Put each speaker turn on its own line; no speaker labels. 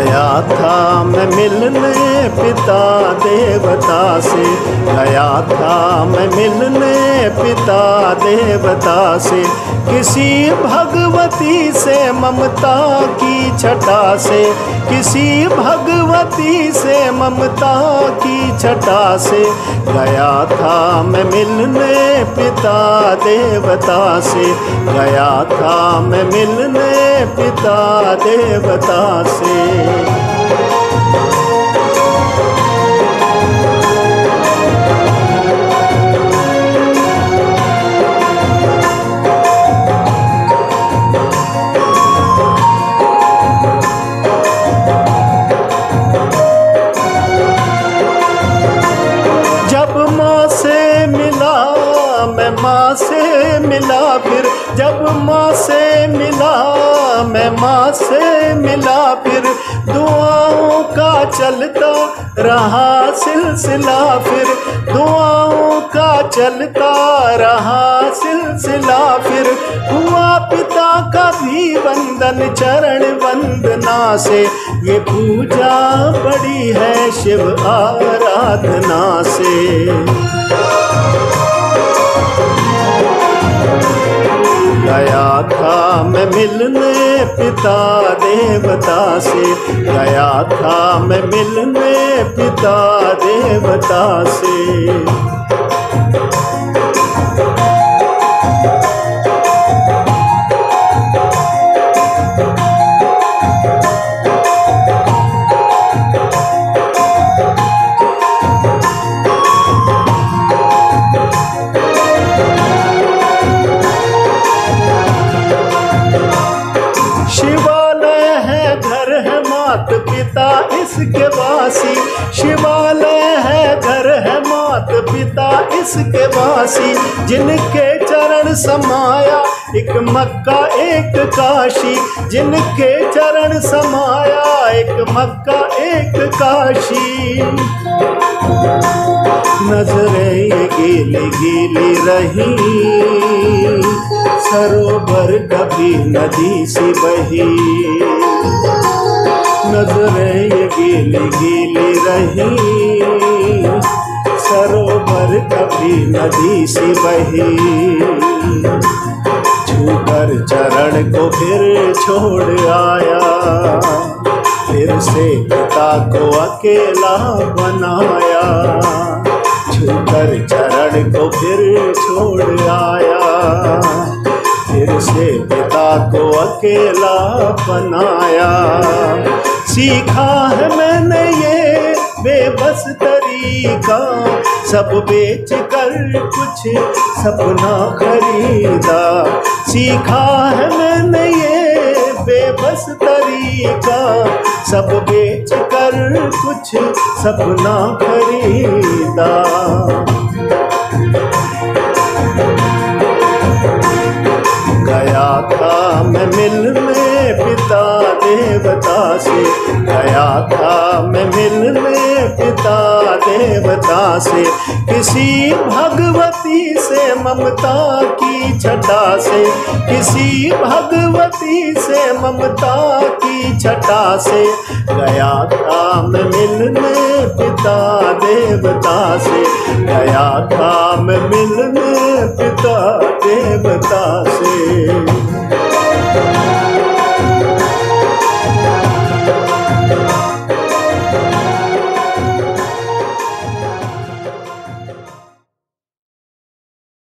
गया था मैं मिलने पिता देवता से, गया था मैं मिलने पिता देवता से, किसी भगवती से ममता की छटा से, किसी भगवती से ममता की छटा से, गया था मैं मिलने पिता देवता से, गया था मैं मिलने पिता देवता से। मैं माँ से मिला फिर, जब माँ से मिला मैं माँ से मिला फिर, दुआओं का चलता रहा सिलसिला फिर, दुआओं का चलता रहा सिलसिला फिर, हुआ पिता का भी वंदन चरण वंदना से, ये पूजा बड़ी है शिव आराधना से। गया था मैं मिलने पिता देवता से, गया था मैं मिलने पिता देवता से। मात पिता इसके वासी, शिवालय है घर है मात पिता इसके वासी, जिनके चरण समाया एक मक्का एक काशी, जिनके चरण समाया एक मक्का एक काशी। नजरें ये गीली गीली रही, सरोवर कभी नदी सी बही, नजरें ये गीली गीली रही, सरोवर कभी नदी सी बही। छूकर चरण को फिर छोड़ आया, फिर से पिता को अकेला बनाया, छूकर चरण को फिर छोड़ आया, फिर से पिता को अकेला बनाया। सीखा है मैंने ये बेबस तरीका, सब बेच कर कुछ सपना खरीदा, सीखा है मैंने ये बेबस तरीका, सब बेच कर कुछ सपना खरीदा। गया था मैं मिलने पिता देवता से, गया था मैं मिलने पिता देवता से, किसी भगवती से ममता की छटा से, किसी भगवती से ममता की छटा से, गया था मैं मिलने पिता देवता से, गया था मैं मिलने पिता देवता से।